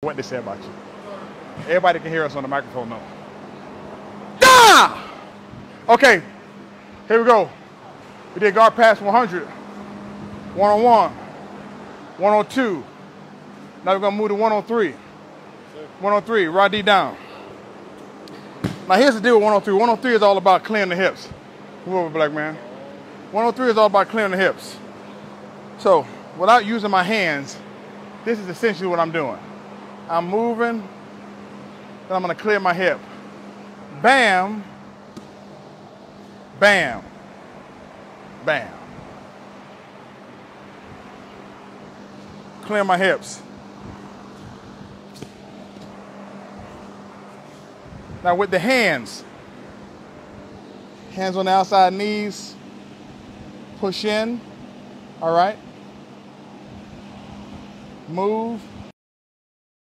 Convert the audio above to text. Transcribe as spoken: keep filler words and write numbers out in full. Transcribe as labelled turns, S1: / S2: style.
S1: what they say about you. Everybody can hear us on the microphone now. Ah! Okay, here we go. We did guard pass one hundred. One on one. One on two. Now we're gonna move to one on three. One on three, rod D down. Now here's the deal with one on three. one on three is all about clearing the hips. Move over, black man. one on three is all about clearing the hips. So, without using my hands, this is essentially what I'm doing. I'm moving, then I'm gonna clear my hip. Bam, bam, bam. Clear my hips. Now with the hands, hands on the outside knees, push in, all right? Move.